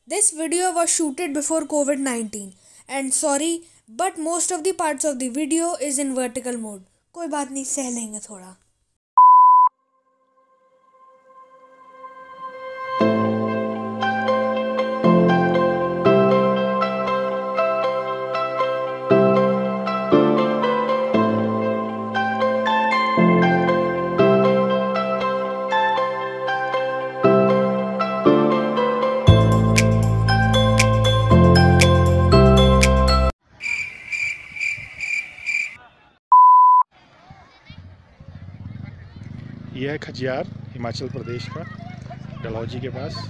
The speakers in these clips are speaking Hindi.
This video was shooted before COVID-19 and sorry, but most of the parts of the video is in vertical mode. कोई बात नहीं, सह लेंगे थोड़ा. यह है खजियार, हिमाचल प्रदेश का, डलहौजी के पास.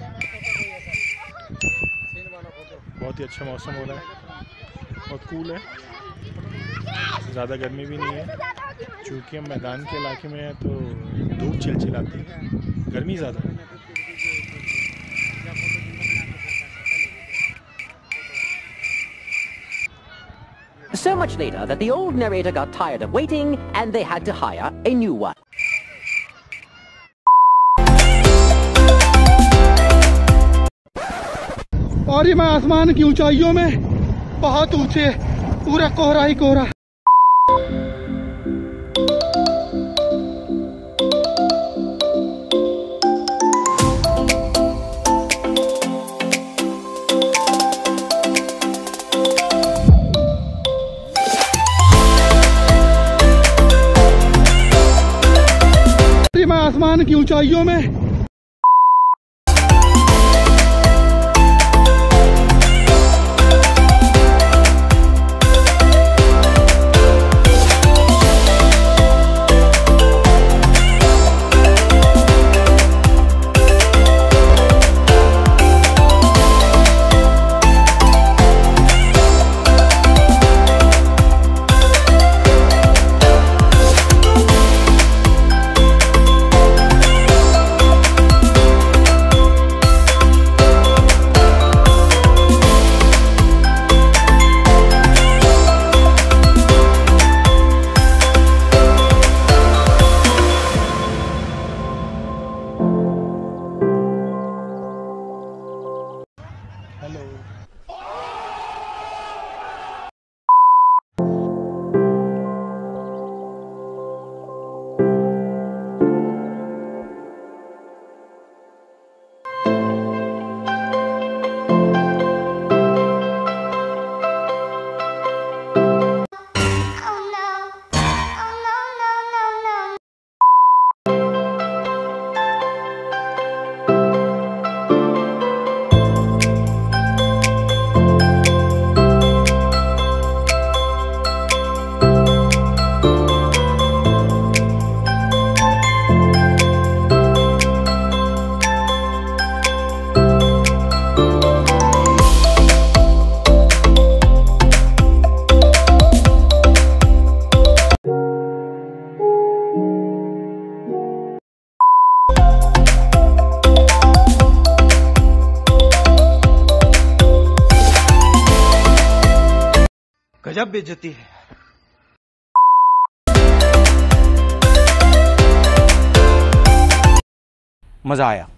बहुत ही अच्छा मौसम हो रहा है, बहुत कूल है, ज़्यादा गर्मी भी नहीं है. चूँकि हम मैदान के इलाके में हैं तो धूप चिलचिलाती है, गर्मी ज़्यादा है. So much later that the old narrator got tired of waiting and they had to hire a new one. और ये मैं आसमान की ऊंचाइयों में बहुत ऊंचे, पूरा कोहरा ही कोहरा. ये मैं आसमान की ऊंचाइयों में गजब बेइज्जती है. मजा आया.